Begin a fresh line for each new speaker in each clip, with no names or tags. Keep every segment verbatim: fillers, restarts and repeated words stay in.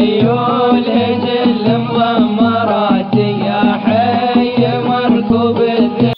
خيول هجل مضمرات يا حي مركوب الذئب.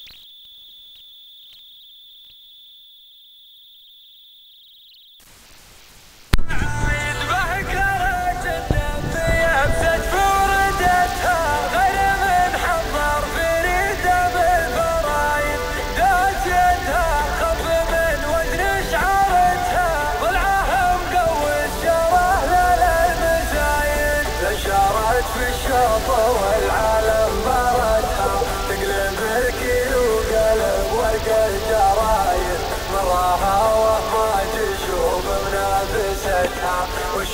في الشوط والعالم بردها تقلب الكيلو قلب ورق الجرايد مراها وما تشوف منافستها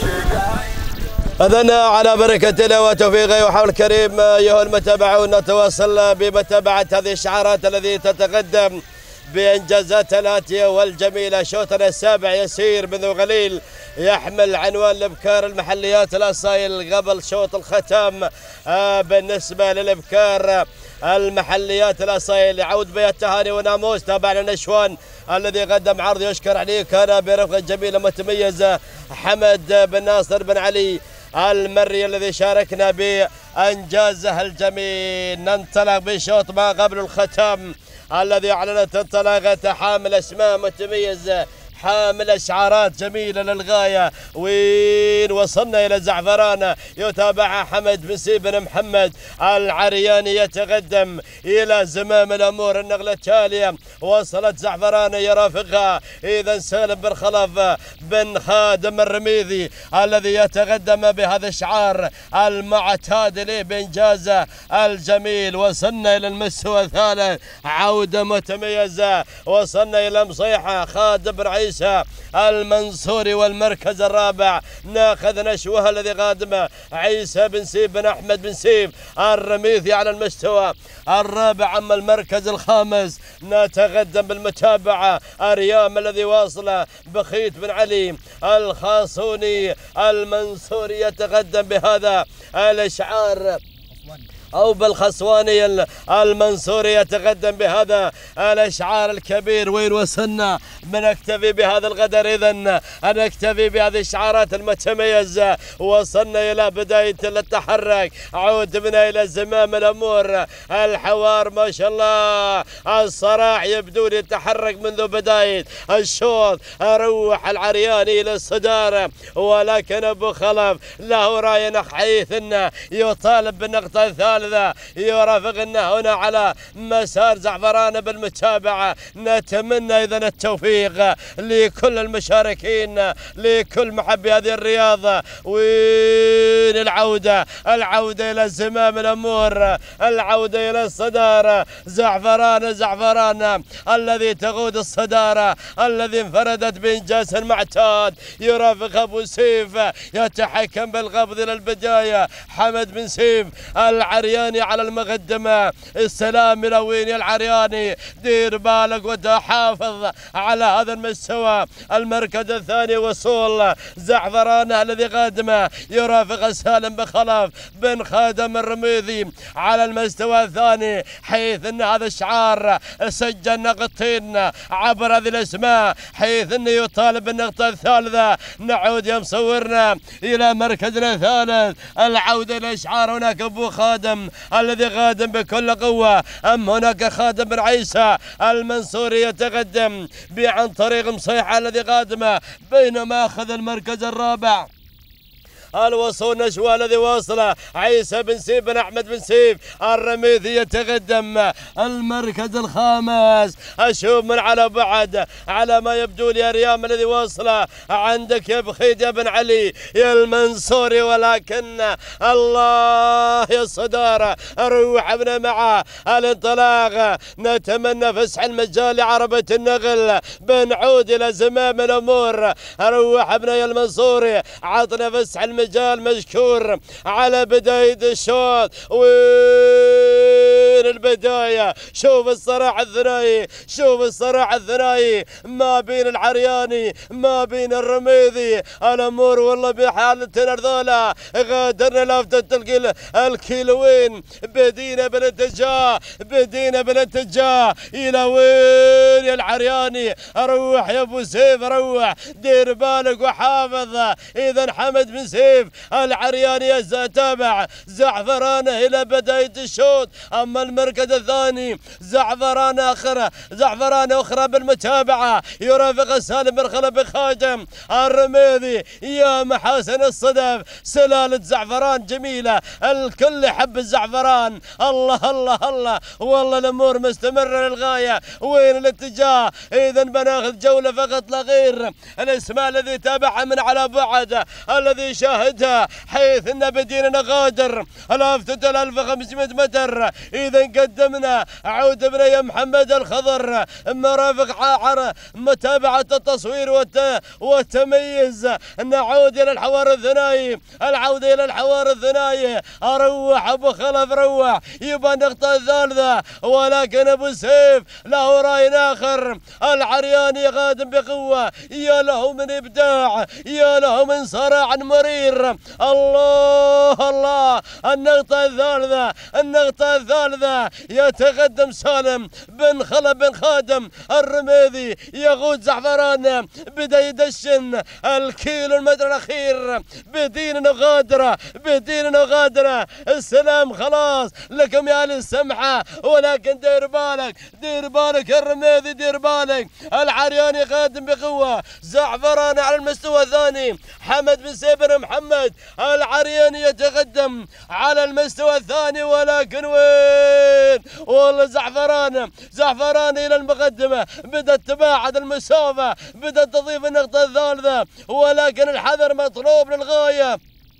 والشدايد.
أذن على بركة الله وتوفيقه وحول الكريم أيها المتابعون، نتواصل بمتابعة هذه الشعارات التي تتقدم بإنجازات الآتية والجميلة. شوطنا السابع يسير منذ قليل يحمل عنوان الابكار المحليات الاصايل قبل شوط الختام. آه بالنسبه للابكار المحليات الاصايل يعود بها التهاني وناموس تابعنا نشوان الذي قدم عرض يشكر عليه، كان برفقه جميله متميزه حمد بن ناصر بن علي المري الذي شاركنا بانجازه الجميل. ننطلق بشوط ما قبل الختام الذي اعلنت انطلاقته حامل اسماء متميزه، حامل اشعارات جميله للغايه. وين وصلنا الى زعفران يتابعها حمد بن سيف بن محمد العرياني يتقدم الى زمام الامور. النقله التاليه وصلت زعفران يرافقها اذا سالم بن خلف بن خادم الرميذي الذي يتقدم بهذا الشعار المعتاد له بانجازه الجميل. وصلنا الى المستوى الثالث عوده متميزه، وصلنا الى مصيحه خادم بن عيسى المنصوري والمركز الرابع ناخذ نشوه الذي قادمه عيسى بن سيف بن احمد بن سيف الرميثي على المستوى الرابع. اما المركز الخامس نتقدم بالمتابعه اريام الذي واصله بخيت بن علي الخاصوني المنصوري يتقدم بهذا الاشعار، أو بالخصواني المنصوري يتقدم بهذا الاشعار الكبير. وين وصلنا؟ بنكتفي بهذا القدر، إذن نكتفي بهذه الشعارات المتميزة. وصلنا إلى بداية التحرك، عود بنا إلى زمام الأمور. الحوار ما شاء الله الصراع يبدو يتحرك منذ بداية الشوط. أروح العرياني إلى الصدارة، ولكن أبو خلف له راي حيث أنه يطالب بالنقطة الثالثة يرافقنا هنا على مسار زعفران بالمتابعة. نتمنى إذن التوفيق لكل المشاركين، لكل محبي هذه الرياضة. وين العودة؟ العودة إلى زمام الأمور، العودة إلى الصدارة. زعفران زعفران الذي تقود الصدارة، الذي انفردت بإنجاز معتاد. يرافق أبو سيف يتحكم بالقبض إلى البداية حمد بن سيف العرياني على المقدمة. السلام إلى وين يا العرياني؟ دير بالك وتحافظ على هذا المستوى. المركز الثاني وصول زعفران الذي قادمه يرافق سالم بخلف بن خادم الرميذي على المستوى الثاني، حيث ان هذا الشعار سجل نقطتين عبر هذه الاسماء، حيث انه يطالب بالنقطة الثالثة. نعود يا مصورنا الى مركزنا الثالث، العودة الى اشعار. هناك ابو خادم الذي قادم بكل قوة، أم هناك خادم بن عيسى المنصوري يتقدم عن طريق مصيحة الذي قادمه، بينما أخذ المركز الرابع الوصول نشوى الذي واصله عيسى بن سيف بن احمد بن سيف الرميثي يتقدم المركز الخامس. اشوف من على بعد على ما يبدو لي ريام الذي واصله عندك يا بخيت يا بن علي يا المنصوري، ولكن الله يا الصداره روح ابنا معه الانطلاق. نتمنى فسح المجال لعربة النقل، بنعود الى زمام الامور. روح ابنا يا المنصوري، عطنا فسح المجال مشكور على بداية الشوط. وين من البداية. شوف الصراع الثنائي، شوف الصراع الثنائي ما بين العرياني ما بين الرميذي. الأمور والله بحالتنا ذولا غادرنا لفتة الكيل الكيلوين. بدينا بالاتجاه بدينا بالاتجاه إلى وين يا العرياني؟ روح يا أبو سيف روح، دير بالك وحافظ. إذا حمد بن سيف العرياني يتابع زعفرانه إلى بداية الشوط. أما المركز الثاني زعفران آخر زعفران أخرى بالمتابعة يرافق سالم بن خلف بن خادم الرميذي. يا محاسن الصدف سلالة زعفران جميلة، الكل يحب الزعفران. الله الله الله والله الأمور مستمرة للغاية. وين الاتجاه؟ إذا بناخذ جولة فقط لا غير. الاسماء الذي تابعها من على بعد الذي شاهدها حيث ان بدينا نغادر الافتة الألف وخمسمائة متر. إذا قدمنا عود بن يا محمد الخضر مرافق عار متابعة التصوير والتمييز. نعود إلى الحوار الثنائي، العودة إلى الحوار الثنائي. أروح أبو خلف روح، يبقى النقطة الثالثة. ولكن أبو سيف له رأي آخر. العرياني غادم بقوة، يا له من إبداع، يا له من صراع مرير. الله الله النقطة الثالثة النقطة الثالثة يتقدم سالم بن خلف بن خادم الرميذي. يغوت زعفران بدأ يدشن الكيلو المتر الأخير. بدينا نغادرة بدينا نغادرة. السلام خلاص لكم يا أهل السمحة، ولكن دير بالك دير بالك الرميذي دير بالك. العرياني قادم بقوة، زعفران على المستوى الثاني. حمد بن سيف بن محمد العرياني يتقدم على المستوى الثاني. ولكن وين والله زعفران زعفران إلى المقدمة. بدأت تباعد المسافة، بدأت تضيف النقطة الثالثة. ولكن الحذر مطلوب للغاية.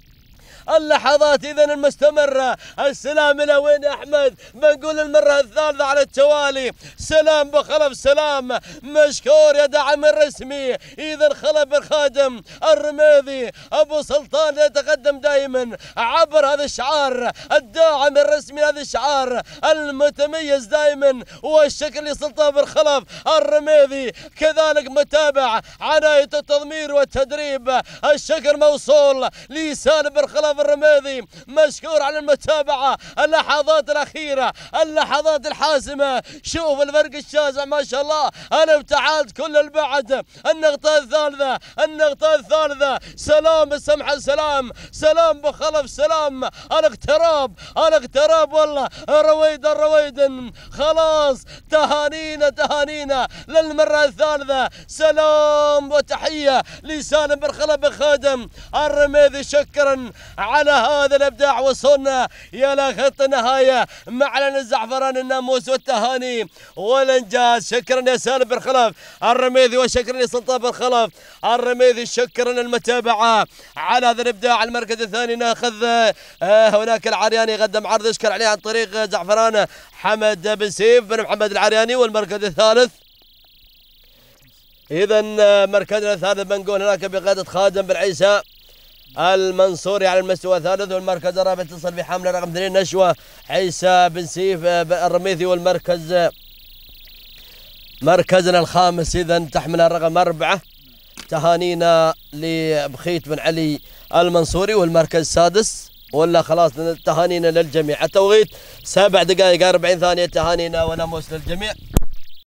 اللحظات إذا المستمرة. السلام إلى وين يا أحمد؟ بنقول المرة الثالثة على التوالي. سلام بخلف سلام مشكور يا دعم الرسمي. إذا خلف بن خادم الرميذي أبو سلطان يتقدم دائما عبر هذا الشعار الداعم الرسمي، هذا الشعار المتميز دائما. والشكل لسلطان بن خلف الرميذي كذلك متابع عناية التضمير والتدريب. الشكر موصول لسالم بن خلف الرميذي مشكور على المتابعة. اللحظات الأخيرة اللحظات الحاسمة. شوف الفرق الشاسع ما شاء الله. أنا ابتعدت كل البعد. النقطة الثالثة النقطة الثالثة. سلام السمحة سلام سلام بخلف سلام. الاقتراب الاقتراب والله رويدا رويدا. خلاص تهانينا تهانينا للمرة الثالثة. سلام وتحية لسالم بن خلف بن خادم الرميذي. شكرا على هذا الابداع. وصلنا الى خط النهايه معلن الزعفران الناموس والتهاني والانجاز. شكرا يا سالم بن خلف الرميذي، وشكرا لسلطان بن خلف الرميذي. شكرا للمتابعه على هذا الابداع. المركز الثاني ناخذ هناك العرياني قدم عرض يشكر عليه عن طريق زعفران حمد بن سيف بن محمد العرياني. والمركز الثالث اذا مركزنا الثالث بنقول هناك بقياده خادم بن عيسى المنصوري على المستوى الثالث. والمركز الرابع اتصل بحمله رقم اثنين نشوه عيسى بن سيف الرميثي. والمركز مركزنا الخامس اذا تحمل الرقم اربعه تهانينا لبخيت بن علي المنصوري. والمركز السادس ولا خلاص تهانينا للجميع. التوقيت سبع دقائق أربعين ثانية. تهانينا وناموس للجميع.